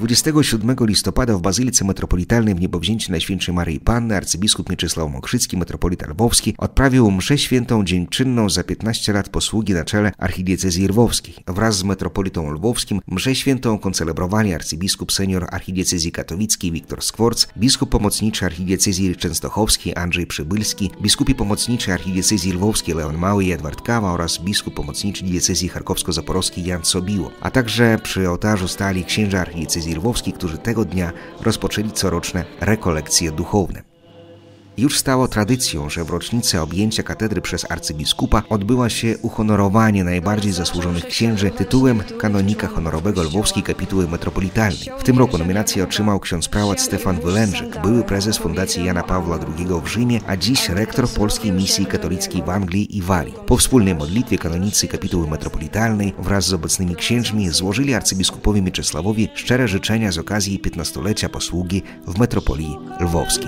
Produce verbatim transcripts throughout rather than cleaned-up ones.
dwudziestego siódmego listopada w Bazylice Metropolitalnej w Niebowzięcie Najświętszej Maryi Panny arcybiskup Mieczysław Mokrzycki, metropolita lwowski, odprawił mszę świętą dziękczynną za piętnaście lat posługi na czele archidiecezji lwowskiej. Wraz z metropolitą lwowskim mszę świętą koncelebrowali arcybiskup senior archidiecezji katowickiej Wiktor Skworc, biskup pomocniczy archidiecezji częstochowskiej Andrzej Przybylski, biskupi pomocniczy archidiecezji lwowskiej Leon Mały i Edward Kawa oraz biskup pomocniczy diecezji charkowsko-zaporowskiej Jan Sobiło, a także przy ołtarzu stali księża archidiecezji lwowskiej, którzy tego dnia rozpoczęli coroczne rekolekcje duchowne. Już stało tradycją, że w rocznicę objęcia katedry przez arcybiskupa odbyła się uhonorowanie najbardziej zasłużonych księży tytułem kanonika honorowego Lwowskiej Kapituły Metropolitalnej. W tym roku nominację otrzymał ksiądz prałat Stefan Wylężyk, były prezes Fundacji Jana Pawła drugiego w Rzymie, a dziś rektor Polskiej Misji Katolickiej w Anglii i Walii. Po wspólnej modlitwie kanonicy Kapituły Metropolitalnej wraz z obecnymi księżmi złożyli arcybiskupowi Mieczysławowi szczere życzenia z okazji piętnastolecia posługi w metropolii lwowskiej.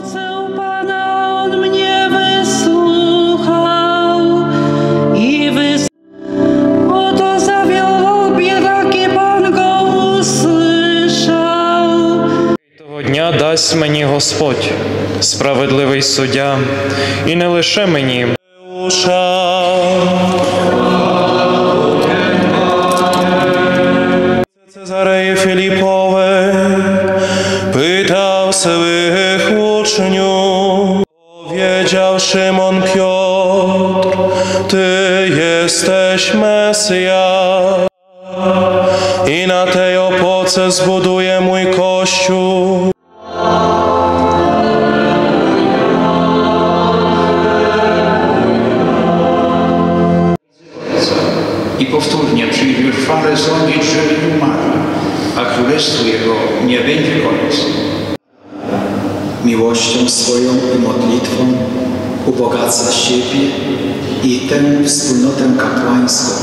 On mnie wysłuchał i wysłuchał. Oto zawiódł biedaki, Pan go usłyszał. Того дня дасть мені Господь, справедливий суддя, і не лише мені. Cezareje Filipowe pytał swych uczniów. Powiedział Szymon Piotr, Ty jesteś Mesjasz i na tej opoce zbuduję mój Kościół. I powtórnie przyjdzie już chwale sądzić żywych i umarłych, a królestwu Jego nie będzie końca. Miłością swoją i modlitwą ubogaca siebie i tę wspólnotę kapłańską.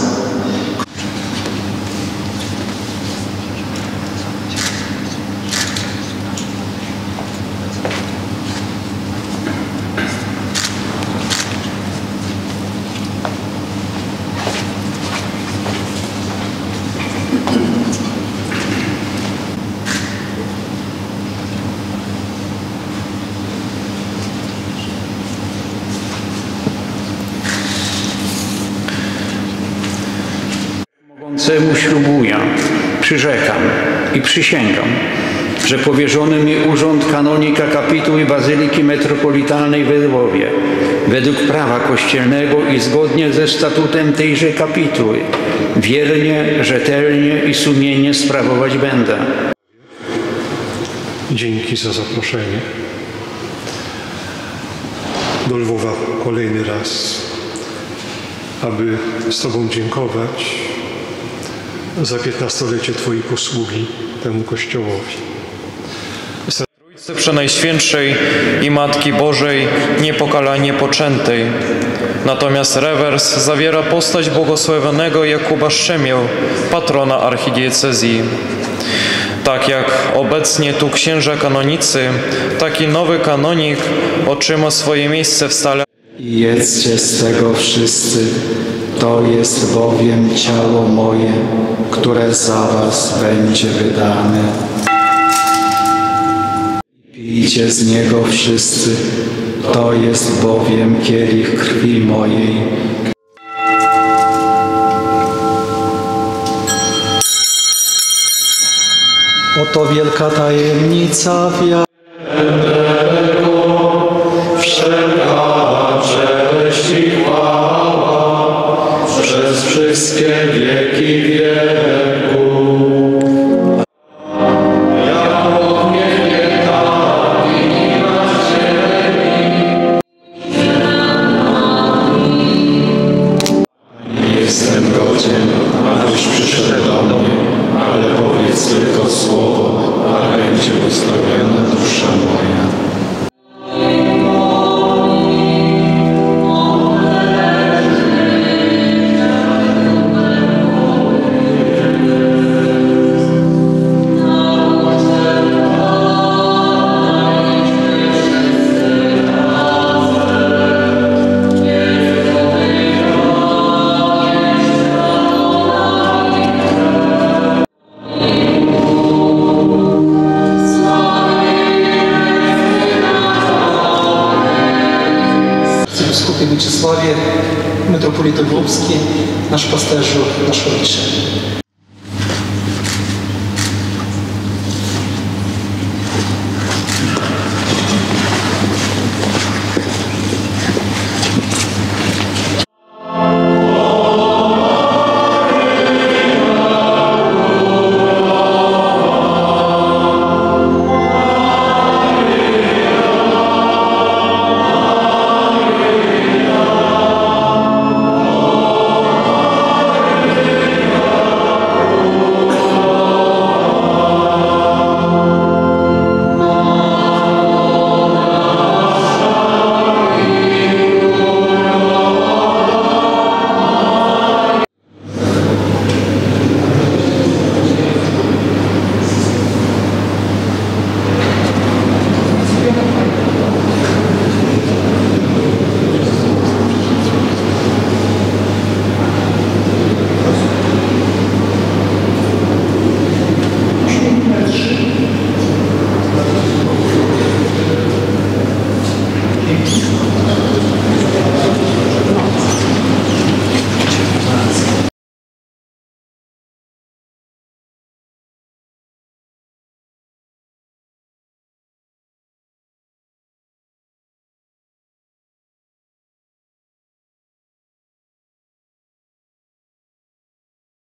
Mogącemu ślubuję, przyrzekam i przysięgam, że powierzony mi urząd kanonika kapituły Bazyliki Metropolitalnej w Lwowie według prawa kościelnego i zgodnie ze statutem tejże kapituły wiernie, rzetelnie i sumiennie sprawować będę. Dzięki za zaproszenie do Lwowa kolejny raz, aby z Tobą dziękować za piętnastolecie Twojej posługi temu Kościołowi. Trójcy Przenajświętszej i Matki Bożej niepokalanie poczętej. Natomiast rewers zawiera postać błogosławionego Jakuba Szczemiel, patrona archidiecezji. Tak jak obecnie tu księża kanonicy, taki nowy kanonik otrzyma swoje miejsce w stale. I jedzcie z tego wszyscy, to jest bowiem ciało moje, które za was będzie wydane. Pijcie z niego wszyscy, to jest bowiem kielich krwi mojej. Oto wielka tajemnica wiary. Wszelka cześć i chwała przez wszystkie wieki wieków. Nie jestem godzien, abyś przyszedł do mnie, ale powiedz tylko słowo, a będzie uzdrowiona dusza moja. metropolito Lwowski, nasz pasterzu, nasz ojcze.